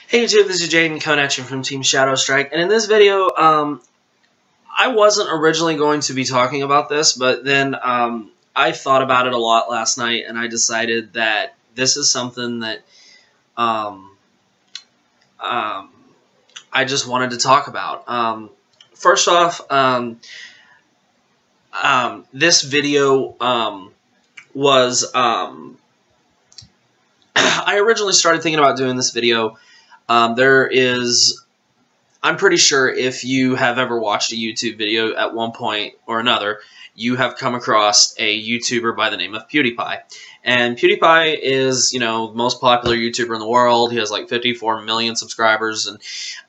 Hey YouTube, this is Jaden coming at you from Team Shadow Strike, and in this video, I wasn't originally going to be talking about this, but then I thought about it a lot last night, and I decided that this is something that I just wanted to talk about. First off, this video was I originally started thinking about doing this video. I'm pretty sure if you have ever watched a YouTube video at one point or another, you have come across a YouTuber by the name of PewDiePie. And PewDiePie is, the most popular YouTuber in the world. He has like 54 million subscribers, and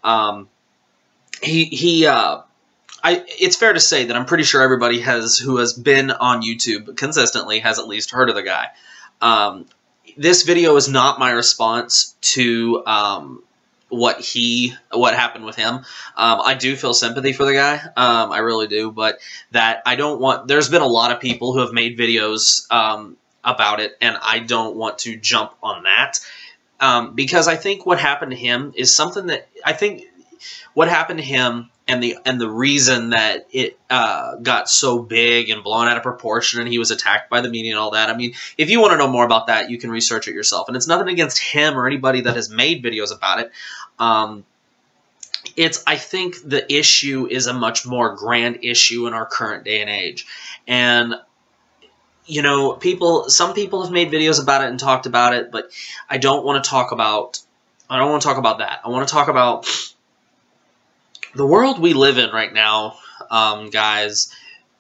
it's fair to say that I'm pretty sure everybody who has been on YouTube consistently has at least heard of the guy. This video is not my response to what happened with him. I do feel sympathy for the guy. I really do, but there's been a lot of people who have made videos about it, and I don't want to jump on that because I think what happened to him is something that what happened to him and the reason that it got so big and blown out of proportion and he was attacked by the media and all that. I mean, if you want to know more about that, you can research it yourself. And it's nothing against him or anybody that has made videos about it. I think the issue is a much more grand issue in our current day and age. And some people have made videos about it and talked about it, but I don't want to talk about that. I want to talk about the world we live in right now, guys,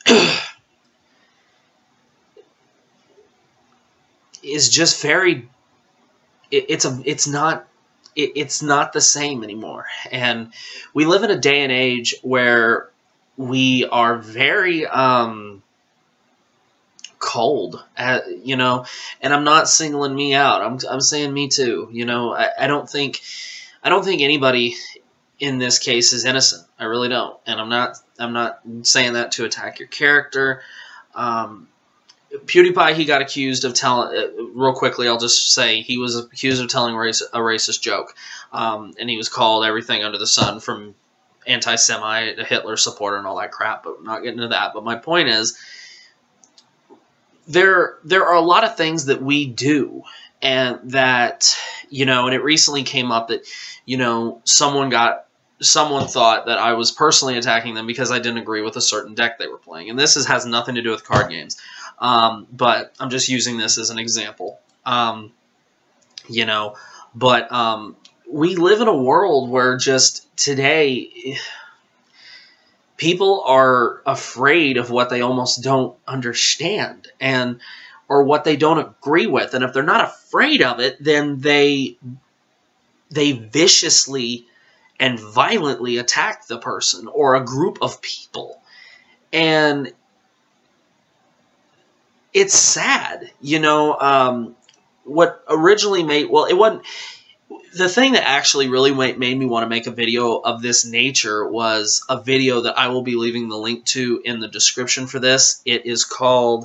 is just very. It's not the same anymore, and we live in a day and age where we are very cold, and I'm not singling me out. I'm saying me too. I don't think anybody in this case is innocent. I really don't, and I'm not saying that to attack your character. PewDiePie, he got accused of telling, real quickly, I'll just say, he was accused of telling a racist joke, and he was called everything under the sun, from anti-Semite to Hitler supporter and all that crap, but I'm not getting into that. But my point is, there are a lot of things that we do, and that, and it recently came up that, someone thought that I was personally attacking them because I didn't agree with a certain deck they were playing. And this has nothing to do with card games. But I'm just using this as an example. But we live in a world where just today people are afraid of what they almost don't understand or what they don't agree with. And if they're not afraid of it, then they viciously and violently attack the person or a group of people. And it's sad, what originally made, well, it wasn't, the thing that actually really made me want to make a video of this nature was a video that I will be leaving the link to in the description for this. It is called,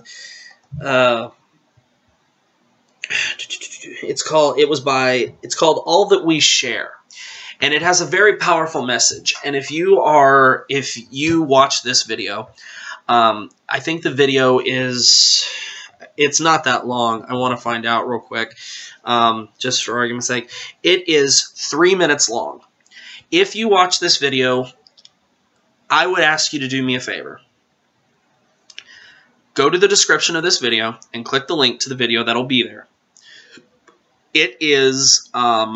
it's called All That We Share. And it has a very powerful message. And if you watch this video, I think the video it's not that long. I want to find out real quick, just for argument's sake. It is 3 minutes long. If you watch this video, I would ask you to do me a favor. Go to the description of this video and click the link to the video that'll be there. It is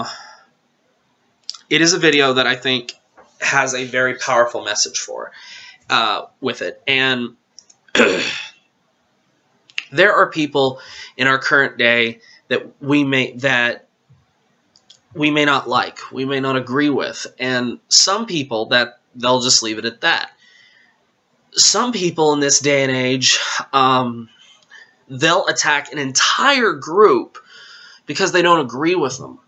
a video that I think has a very powerful message with it. And there are people in our current day that we may not like, we may not agree with, and some people that they'll just leave it at that. Some people in this day and age, they'll attack an entire group because they don't agree with them.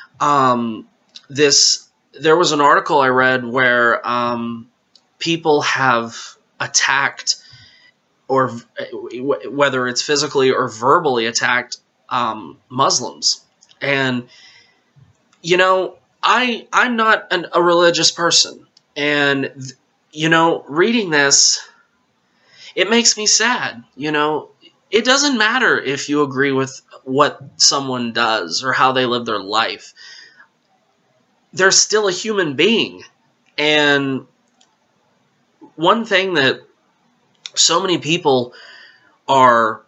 There was an article I read where people have attacked, or whether it's physically or verbally attacked, Muslims. And, I'm not a religious person, and you know, reading this, it makes me sad. You know, it doesn't matter if you agree with what someone does or how they live their life. They're still a human being. And one thing that so many people are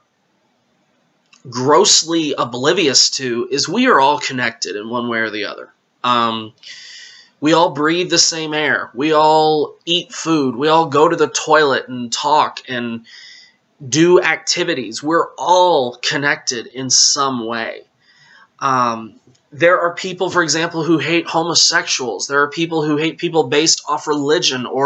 grossly oblivious to is we are all connected in one way or the other. We all breathe the same air. We all eat food. We all go to the toilet and talk and do activities. We're all connected in some way. There are people, for example, who hate homosexuals. There are people who hate people based off religion or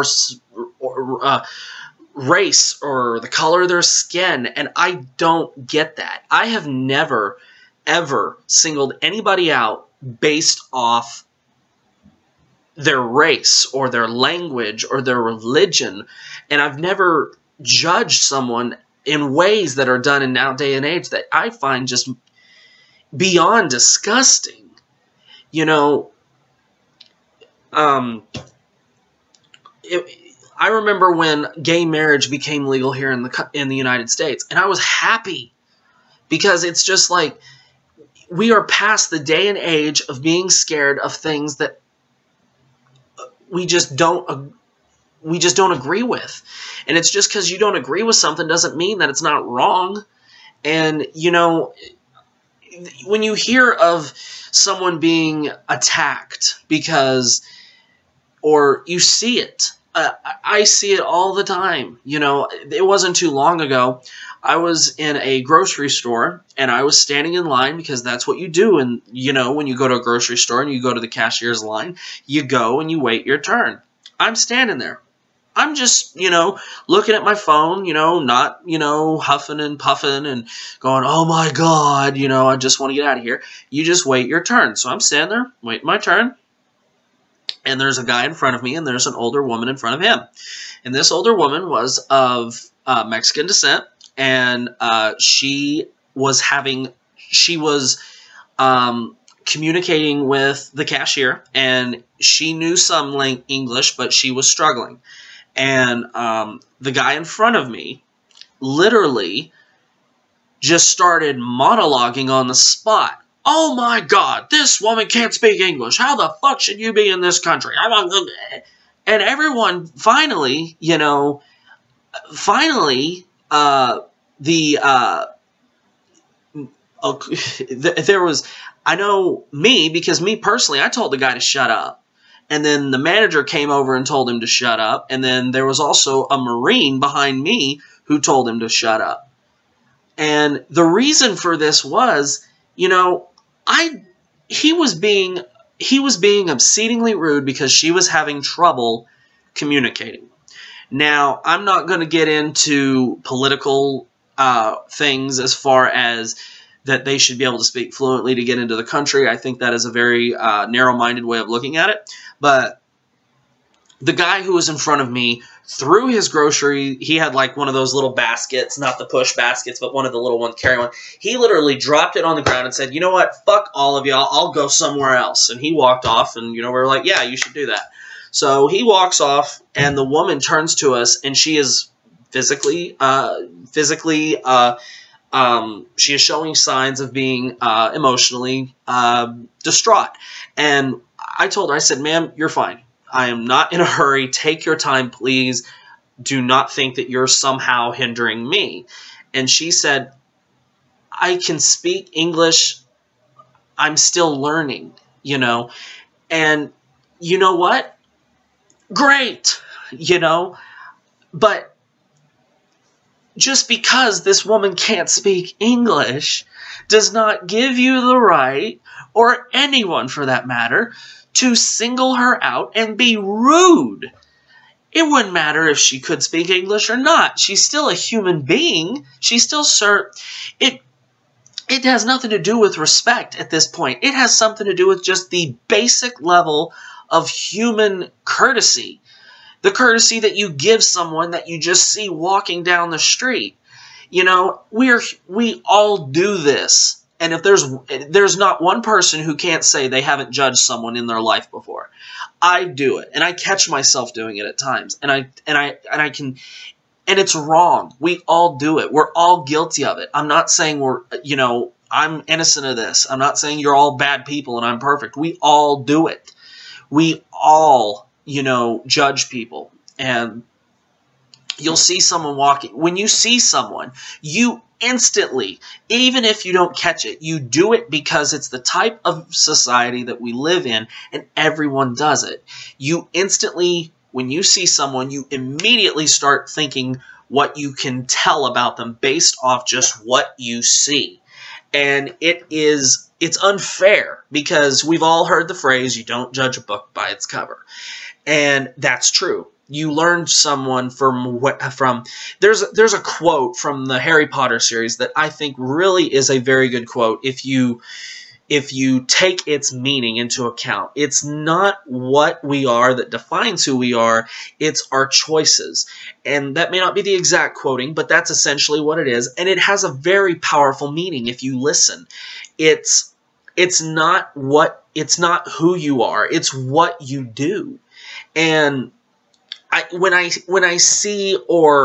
race or the color of their skin, and I don't get that. I have never, ever singled anybody out based off their race or their language or their religion, and I've never judged someone in ways that are done in now day and age that I find just beyond disgusting. You know, I remember when gay marriage became legal here in the United States, and I was happy because it's just like we are past the day and age of being scared of things that we just don't agree with. And it's just because you don't agree with something doesn't mean that it's not wrong. And, you know, when you hear of someone being attacked because, or you see it, I see it all the time. You know, it wasn't too long ago. I was in a grocery store and I was standing in line because that's what you do. And, you know, when you go to a grocery store and you go to the cashier's line, you go and you wait your turn. I'm standing there. I'm just, you know, looking at my phone, you know, not, you know, huffing and puffing and going, oh my God, you know, I just want to get out of here. You just wait your turn. So I'm standing there, waiting my turn. And there's a guy in front of me and there's an older woman in front of him. And this older woman was of Mexican descent. And she was communicating with the cashier, and she knew some English, but she was struggling. And the guy in front of me literally just started monologuing on the spot. Oh my God, this woman can't speak English. How the fuck should you be in this country? And everyone finally, you know, there was, I know me, because me personally, I told the guy to shut up. And then the manager came over and told him to shut up. And then there was also a Marine behind me who told him to shut up. And the reason for this was, you know, he was being obscenely rude because she was having trouble communicating. Now, I'm not going to get into political things as far as that they should be able to speak fluently to get into the country. I think that is a very narrow-minded way of looking at it. But the guy who was in front of me threw his grocery. He had like one of those little baskets, not the push baskets, but one of the little ones, carry one. He literally dropped it on the ground and said, you know what, fuck all of y'all, I'll go somewhere else. And he walked off, and, you know, we were like, yeah, you should do that. So he walks off, and the woman turns to us, and she is physically, she is showing signs of being emotionally distraught. And I told her, I said, ma'am, you're fine. I am not in a hurry. Take your time, please. Do not think that you're somehow hindering me. And she said, I can speak English. I'm still learning, you know. And you know what? Great, you know. But just because this woman can't speak English does not give you the right, or anyone for that matter, to single her out and be rude. It wouldn't matter if she could speak English or not. She's still a human being. She's still it has nothing to do with respect at this point. It has something to do with just the basic level of human courtesy. The courtesy that you give someone that you just see walking down the street. You know, we all do this. And if there's not one person who can't say they haven't judged someone in their life before. I do it, and I catch myself doing it at times, and I can, and it's wrong. We all do it. We're all guilty of it. I'm not saying I'm innocent of this. I'm not saying you're all bad people and I'm perfect. We all do it. We all, judge people. And you'll see someone walking. When you see someone, you instantly, even if you don't catch it, you do it because it's the type of society that we live in, and everyone does it. You instantly, when you see someone, you immediately start thinking what you can tell about them based off just what you see. And it's unfair, because we've all heard the phrase, you don't judge a book by its cover. And that's true. You learn someone there's a quote from the Harry Potter series that I think really is a very good quote if you take its meaning into account. It's not what we are that defines who we are, it's our choices. And that may not be the exact quoting, but that's essentially what it is. And it has a very powerful meaning if you listen. It's not who you are, it's what you do. And when I see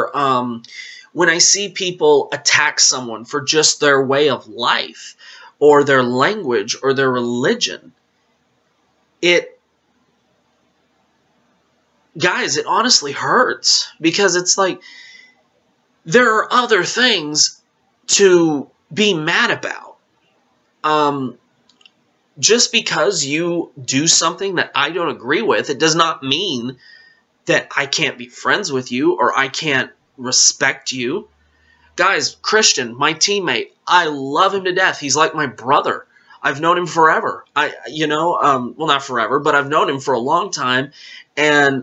people attack someone for just their way of life, or their language, or their religion, guys, it honestly hurts, because it's like, there are other things to be mad about. Just because you do something that I don't agree with, it does not mean that I can't be friends with you, or I can't respect you. Guys, Christian, my teammate, I love him to death. He's like my brother. I've known him forever. Well, not forever, but I've known him for a long time. And,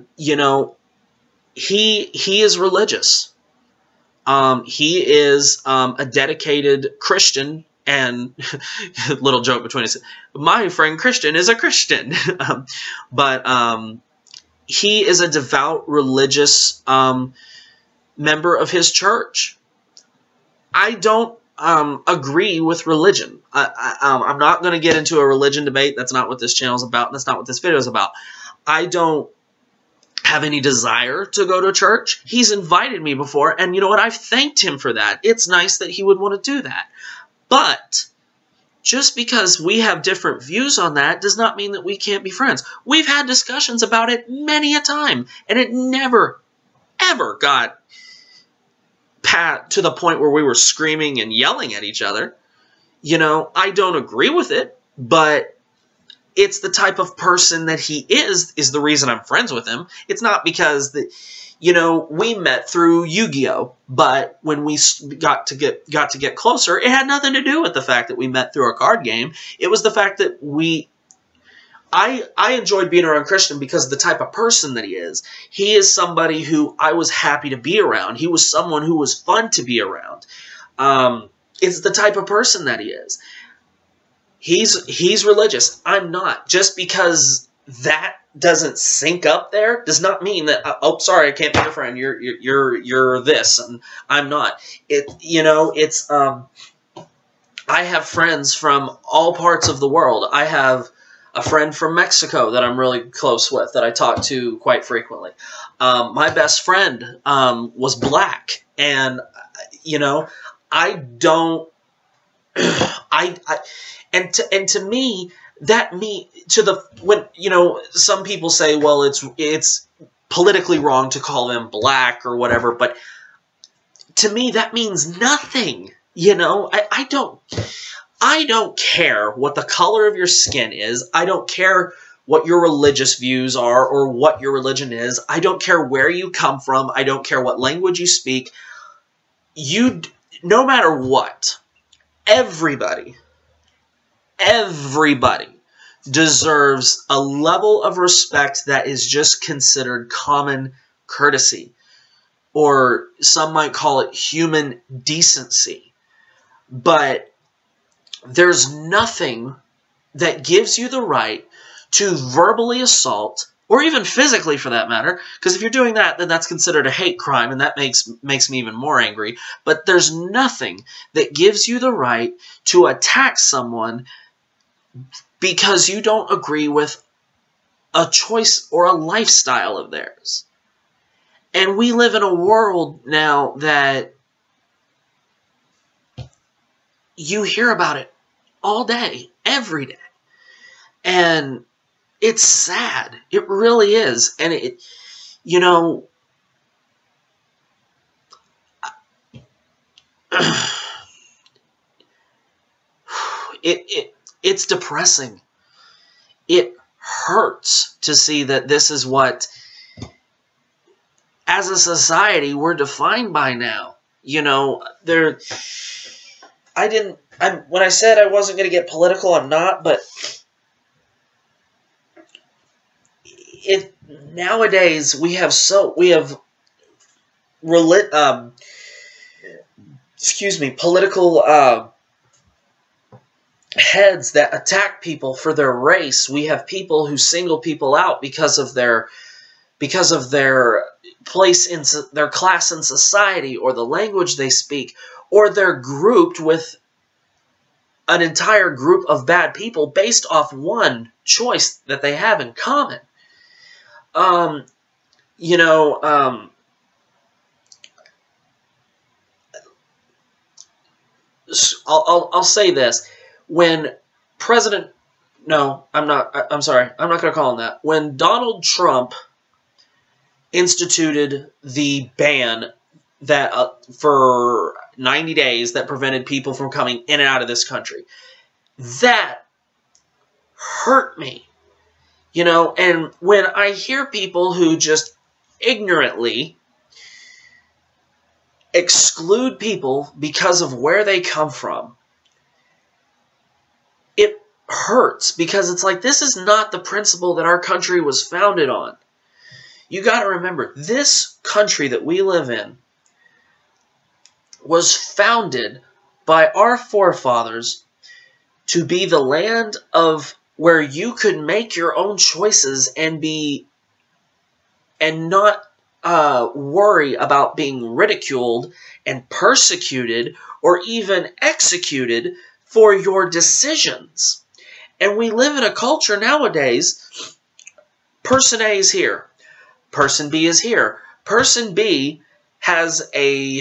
he is religious. He is a dedicated Christian. And little joke between us, my friend Christian is a Christian. But he is a devout religious member of his church. I don't agree with religion. I'm not going to get into a religion debate. That's not what this channel is about. That's not what this video is about. I don't have any desire to go to church. He's invited me before, and you know what? I've thanked him for that. It's nice that he would want to do that. But just because we have different views on that does not mean that we can't be friends. We've had discussions about it many a time, and it never, ever got to the point where we were screaming and yelling at each other. I don't agree with it, but it's the type of person that he is the reason I'm friends with him. It's not because we met through Yu-Gi-Oh, but when we got to get closer, it had nothing to do with the fact that we met through a card game. It was the fact that I enjoyed being around Christian because of the type of person that he is. He is somebody who I was happy to be around. He was someone who was fun to be around. It's the type of person that he is. He's religious. I'm not. Just because that doesn't sync up there does not mean that, oh, sorry, I can't be your friend. You're this, and I'm not. I have friends from all parts of the world. I have a friend from Mexico that I'm really close with, that I talk to quite frequently. My best friend was black, and I don't. And to me, some people say, well, it's politically wrong to call them black or whatever, but to me that means nothing. I don't care what the color of your skin is. I don't care what your religious views are or what your religion is. I don't care where you come from. I don't care what language you speak. No matter what, everybody deserves a level of respect that is just considered common courtesy, or some might call it human decency. But there's nothing that gives you the right to verbally assault or even physically for that matter, because if you're doing that, then that's considered a hate crime, and that makes me even more angry. But there's nothing that gives you the right to attack someone because you don't agree with a choice or a lifestyle of theirs. And we live in a world now that you hear about it all day, every day. And it's sad. It really is. And it, you know, it's depressing. It hurts to see that this is what, as a society, we're defined by now. You know, when I said I wasn't going to get political, I'm not, but nowadays we have political heads that attack people for their race. We have people who single people out because of their place in their class in society, or the language they speak, or they're grouped with an entire group of bad people based off one choice that they have in common. I'll say this. When I'm not going to call him that. When Donald Trump instituted the ban that for 90 days that prevented people from coming in and out of this country, that hurt me. You know, and when I hear people who just ignorantly exclude people because of where they come from, it hurts, because it's like, this is not the principle that our country was founded on. You got to remember, this country that we live in was founded by our forefathers to be the land of where you could make your own choices and not worry about being ridiculed and persecuted or even executed for your decisions. And we live in a culture nowadays, person A is here, person B is here, person B has a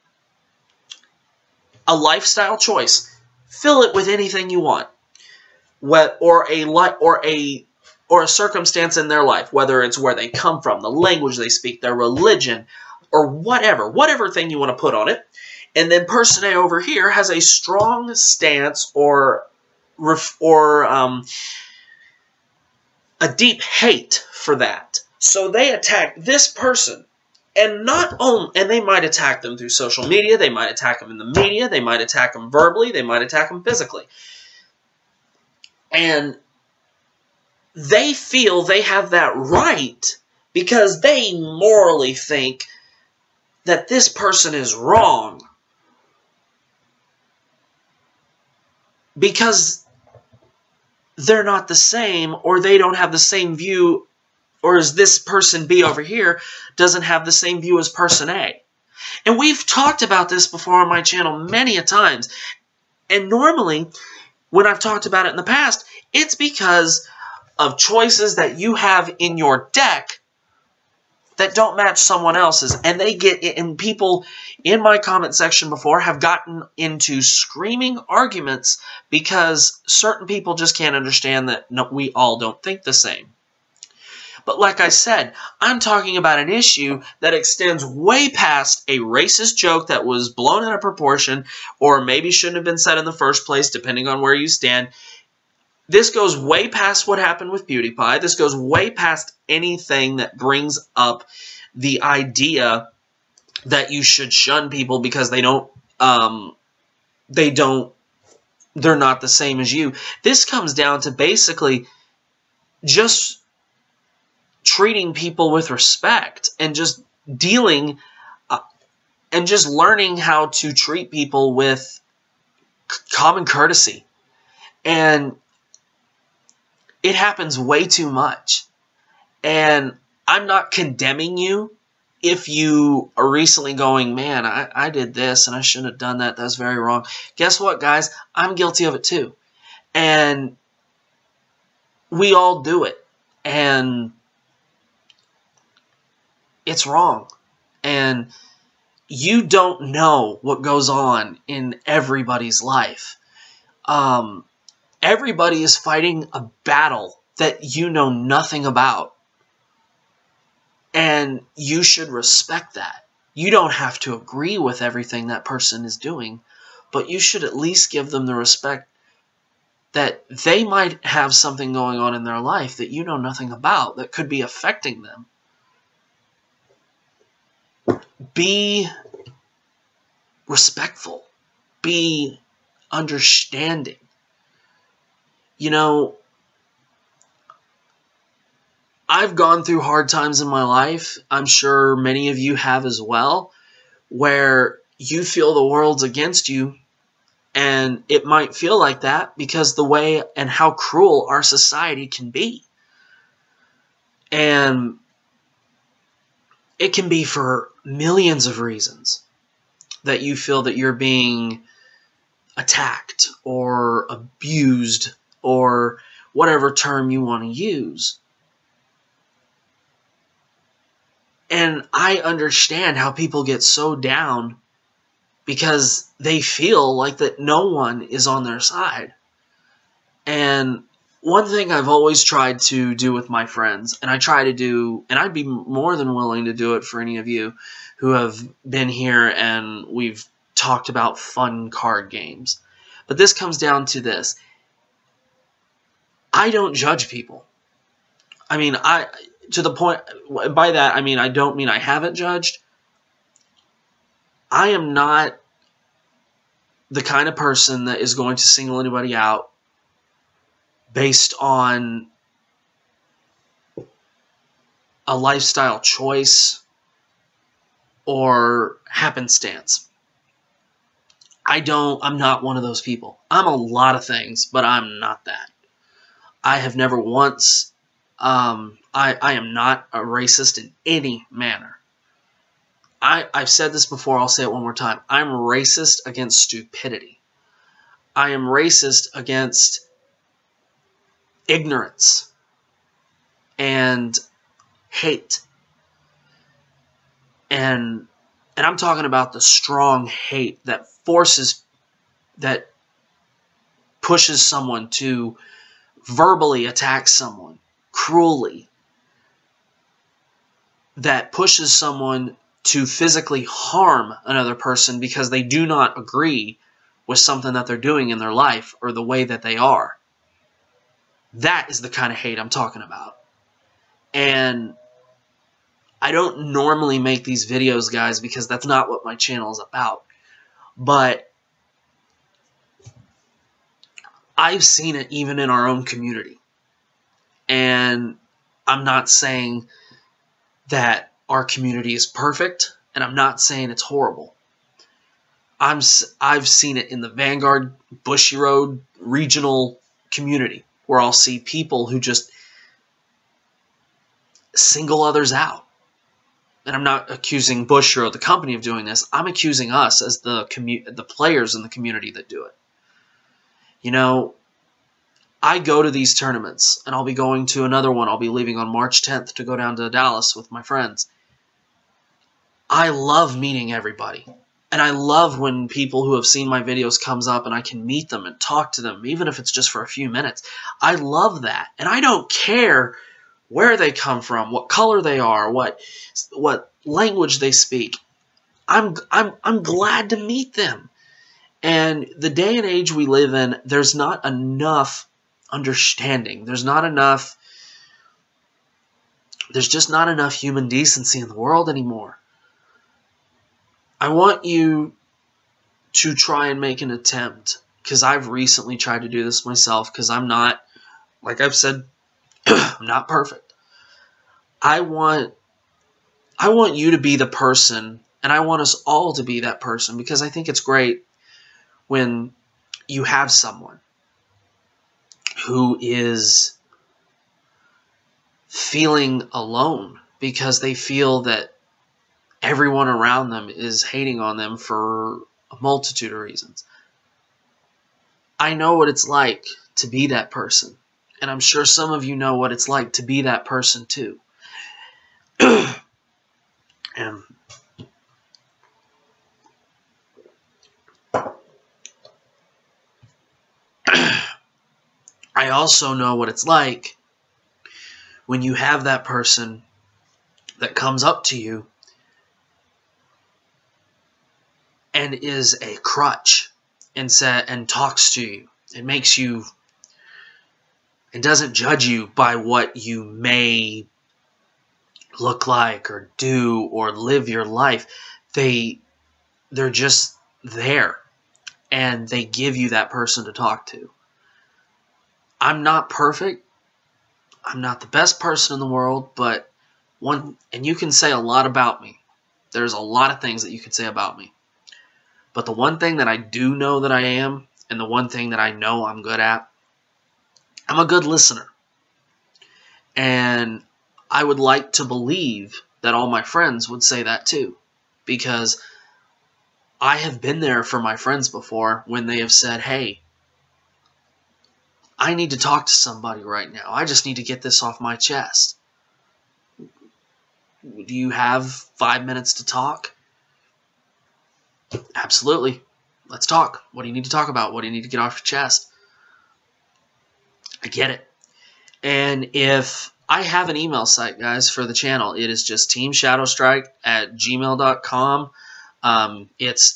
lifestyle choice. Fill it with anything you want. Or a circumstance in their life, whether it's where they come from, the language they speak, their religion, or whatever thing you want to put on it. And then person A over here has a strong stance or a deep hate for that. So they attack this person. And they might attack them through social media, they might attack them in the media, they might attack them verbally, they might attack them physically. And they feel they have that right because they morally think that this person is wrong. Because they're not the same, or they don't have the same view, or as this person B over here doesn't have the same view as person A. And we've talked about this before on my channel many a times. And normally, when I've talked about it in the past, it's because of choices that you have in your deck that don't match someone else's. And people in my comment section before have gotten into screaming arguments because certain people just can't understand that we all don't think the same. But like I said, I'm talking about an issue that extends way past a racist joke that was blown out of proportion, or maybe shouldn't have been said in the first place, depending on where you stand. This goes way past what happened with PewDiePie. This goes way past anything that brings up the idea that you should shun people because they're not the same as you. This comes down to basically just treating people with respect and just dealing and just learning how to treat people with common courtesy. And it happens way too much. And I'm not condemning you if you are recently going, man, I did this and I shouldn't have done that. That's very wrong. Guess what, guys? I'm guilty of it too. And we all do it. And it's wrong. And you don't know what goes on in everybody's life. Everybody is fighting a battle that you know nothing about. And you should respect that. You don't have to agree with everything that person is doing, but you should at least give them the respect that they might have something going on in their life that you know nothing about that could be affecting them. Be respectful. Be understanding. You know, I've gone through hard times in my life. I'm sure many of you have as well, where you feel the world's against you, and it might feel like that because the way and how cruel our society can be. And it can be for millions of reasons that you feel that you're being attacked or abused or whatever term you want to use. And I understand how people get so down because they feel like that no one is on their side. And one thing I've always tried to do with my friends, and I try to do, and I'd be more than willing to do it for any of you who have been here and we've talked about fun card games. But this comes down to this. I don't judge people. I mean, to the point, by that, I mean, I don't mean I haven't judged. I am not the kind of person that is going to single anybody out based on a lifestyle choice or happenstance. I'm not one of those people. I'm a lot of things, but I'm not that. I have never once, I am not a racist in any manner. I've said this before, I'll say it one more time. I'm racist against stupidity. I am racist against ignorance and hate. And I'm talking about the strong hate that pushes someone to verbally attack someone cruelly, that pushes someone to physically harm another person because they do not agree with something that they're doing in their life or the way that they are. That is the kind of hate I'm talking about. And I don't normally make these videos, guys, because that's not what my channel is about. But I've seen it even in our own community. And I'm not saying that our community is perfect, and I'm not saying it's horrible. I've seen it in the Vanguard, Bushiroad regional community, where I'll see people who just single others out. And I'm not accusing Bushiroad, the company, of doing this. I'm accusing us as the players in the community that do it. You know, I go to these tournaments, and I'll be going to another one. I'll be leaving on March 10th to go down to Dallas with my friends. I love meeting everybody. And I love when people who have seen my videos comes up and I can meet them and talk to them, even if it's just for a few minutes. I love that. And I don't care where they come from, what color they are, what language they speak. I'm glad to meet them. And the day and age we live in, there's not enough understanding. There's just not enough human decency in the world anymore. I want you to try and make an attempt, because I've recently tried to do this myself, because I'm not, like I've said, I'm not perfect. I want you to be the person, and I want us all to be that person, because I think it's great when you have someone who is feeling alone because they feel that everyone around them is hating on them for a multitude of reasons. I know what it's like to be that person. And I'm sure some of you know what it's like to be that person too. And I also know what it's like when you have that person that comes up to you and is a crutch and talks to you. It makes you, it doesn't judge you by what you may look like or do or live your life. They're just there, and they give you that person to talk to. I'm not perfect. I'm not the best person in the world, but and you can say a lot about me. There's a lot of things that you could say about me. But the one thing that I do know that I am, and the one thing that I know I'm good at, I'm a good listener. And I would like to believe that all my friends would say that too. Because I have been there for my friends before when they have said, hey, I need to talk to somebody right now. I just need to get this off my chest. Do you have 5 minutes to talk? Absolutely. Let's talk. What do you need to talk about? What do you need to get off your chest? I get it. And if I have an email site, guys, for the channel, it is just teamshadowstrike@gmail.com. It's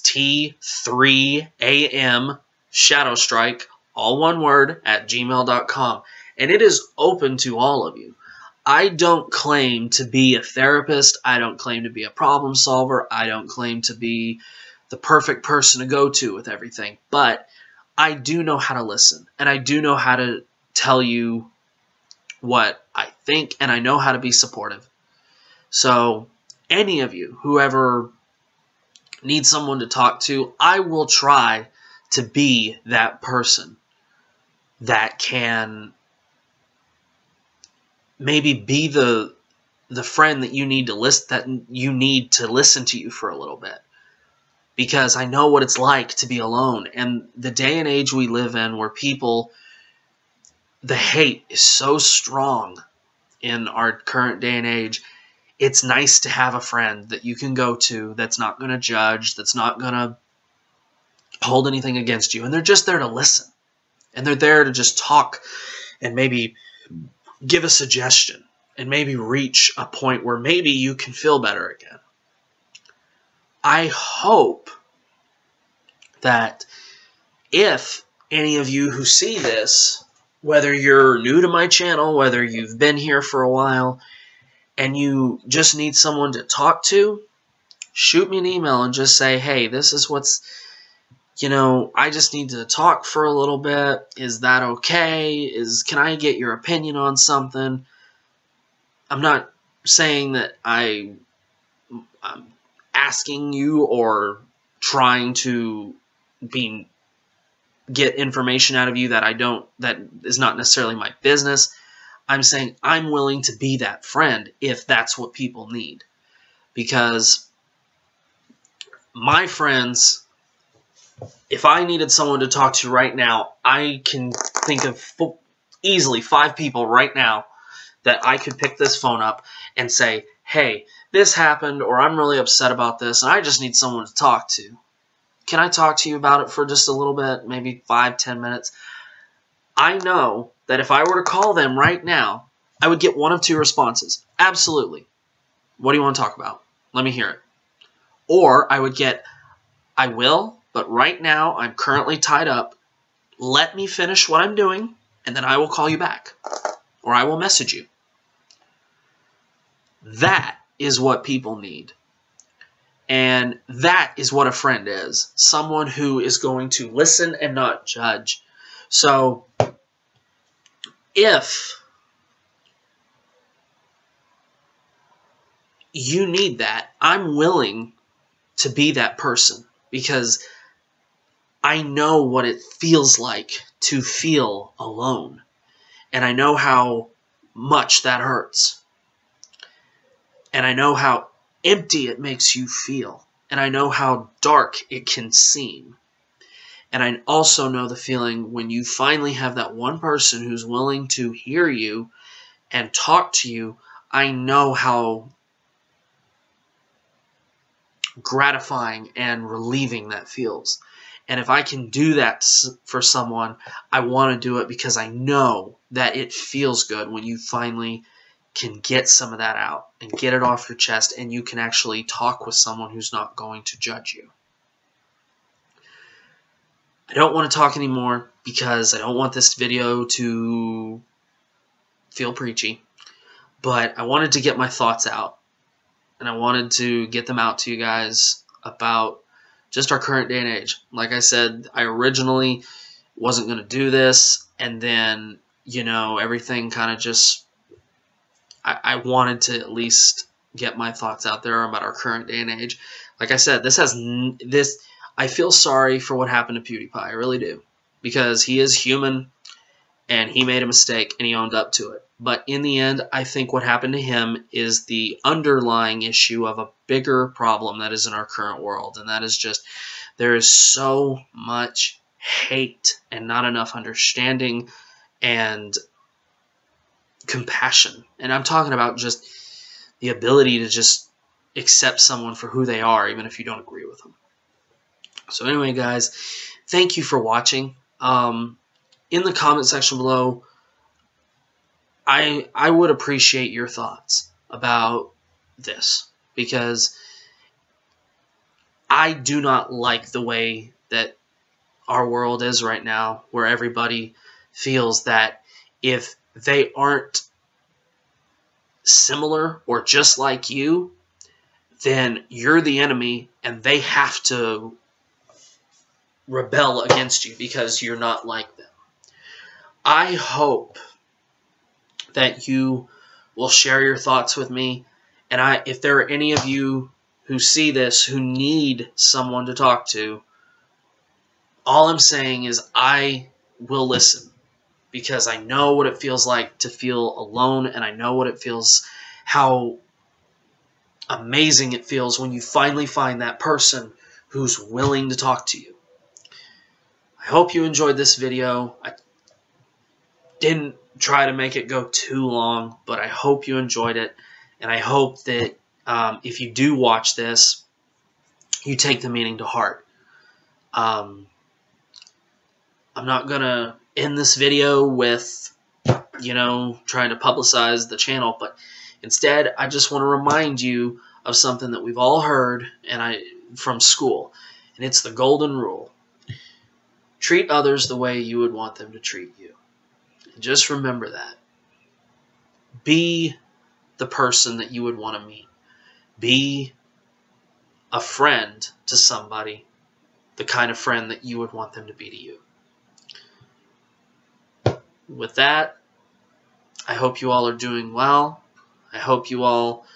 T3AM Shadowstrike, all one word, @gmail.com. And it is open to all of you. I don't claim to be a therapist. I don't claim to be a problem solver. I don't claim to be the perfect person to go to with everything. But I do know how to listen. And I do know how to tell you what I think. And I know how to be supportive. So any of you, whoever needs someone to talk to, I will try to be that person that can maybe be the friend that you need to listen to you for a little bit. Because I know what it's like to be alone. And the day and age we live in where the hate is so strong in our current day and age, it's nice to have a friend that you can go to that's not going to judge, that's not going to hold anything against you. And they're just there to listen. And they're there to just talk and maybe give a suggestion and maybe reach a point where maybe you can feel better again. I hope that if any of you who see this, whether you're new to my channel, whether you've been here for a while, and you just need someone to talk to, shoot me an email and just say, hey, this is what's, I just need to talk for a little bit. Is that okay? Can I get your opinion on something? I'm not saying that I'm asking you or trying to get information out of you that is not necessarily my business. I'm saying I'm willing to be that friend if that's what people need. Because my friends, if I needed someone to talk to right now, I can think of easily 5 people right now that I could pick this phone up and say, hey, this happened, or I'm really upset about this, and I just need someone to talk to. Can I talk to you about it for just a little bit, maybe 5-10 minutes? I know that if I were to call them right now, I would get one of 2 responses. Absolutely. What do you want to talk about? Let me hear it. Or I would get, I will, but right now I'm currently tied up. Let me finish what I'm doing, and then I will call you back. Or I will message you. That is what people need. And that is what a friend is. Someone who is going to listen and not judge. So, if you need that, I'm willing to be that person. Because I know what it feels like to feel alone. And I know how much that hurts. And I know how empty it makes you feel. And I know how dark it can seem. And I also know the feeling when you finally have that one person who's willing to hear you and talk to you. I know how gratifying and relieving that feels. And if I can do that for someone, I want to do it because I know that it feels good when you finally can get some of that out and get it off your chest, and you can actually talk with someone who's not going to judge you. I don't want to talk anymore because I don't want this video to feel preachy, but I wanted to get my thoughts out, and I wanted to get them out to you guys about just our current day and age. Like I said, I originally wasn't going to do this, and then, you know, everything kind of just, I wanted to at least get my thoughts out there about our current day and age. Like I said, I feel sorry for what happened to PewDiePie. I really do. Because he is human, and he made a mistake, and he owned up to it. But in the end, I think what happened to him is the underlying issue of a bigger problem that is in our current world. And that is just, there is so much hate and not enough understanding and compassion. And I'm talking about just the ability to just accept someone for who they are, even if you don't agree with them. So anyway, guys, thank you for watching. In the comment section below, I would appreciate your thoughts about this, because I do not like the way that our world is right now, where everybody feels that if they aren't similar or just like you, then you're the enemy and they have to rebel against you because you're not like them. I hope that you will share your thoughts with me, and if there are any of you who see this who need someone to talk to, all I'm saying is I will listen, because I know what it feels like to feel alone, and I know what it feels, how amazing it feels when you finally find that person who's willing to talk to you. I hope you enjoyed this video. I didn't try to make it go too long, but I hope you enjoyed it, and I hope that if you do watch this, you take the meaning to heart. I'm not going to end this video with, you know, trying to publicize the channel, but instead I just want to remind you of something that we've all heard from school, and it's the golden rule. Treat others the way you would want them to treat you. And just remember that. Be the person that you would want to meet. Be a friend to somebody, the kind of friend that you would want them to be to you. With that, I hope you all are doing well. I hope you all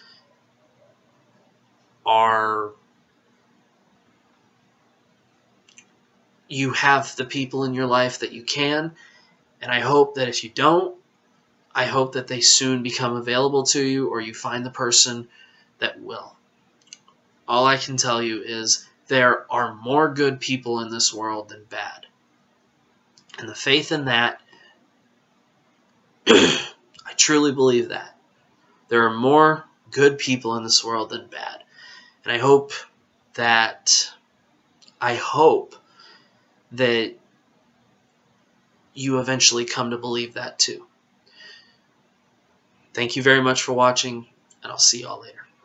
you have the people in your life that you can, and I hope that if you don't, I hope that they soon become available to you, or you find the person that will. All I can tell you is there are more good people in this world than bad. And the faith in that, I truly believe that. There are more good people in this world than bad. And I hope that you eventually come to believe that too. Thank you very much for watching, and I'll see y'all later.